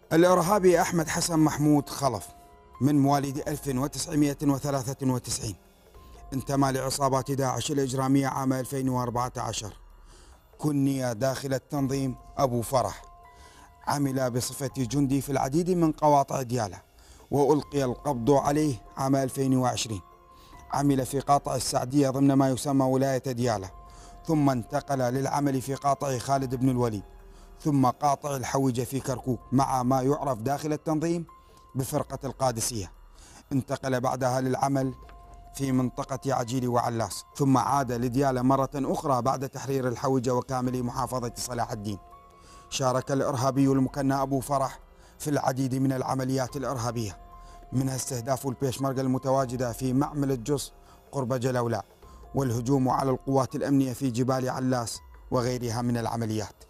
الإرهابي أحمد حسن محمود خلف من مواليد 1993 انتمى لعصابات داعش الإجرامية عام 2014. كني داخل التنظيم أبو فرح. عمل بصفة جندي في العديد من قواطع ديالى، وألقي القبض عليه عام 2020. عمل في قاطع السعدية ضمن ما يسمى ولاية ديالى، ثم انتقل للعمل في قاطع خالد بن الوليد، ثم قاطع الحوجة في كركوك، مع ما يعرف داخل التنظيم بفرقة القادسية. انتقل بعدها للعمل في منطقة عجيل وعلاس، ثم عاد لديالى مرة أخرى بعد تحرير الحوجة وكامل محافظة صلاح الدين. شارك الإرهابي المكنى أبو فرح في العديد من العمليات الإرهابية، منها استهداف البيشمركة المتواجدة في معمل الجص قرب جلولاء، والهجوم على القوات الأمنية في جبال علاس، وغيرها من العمليات.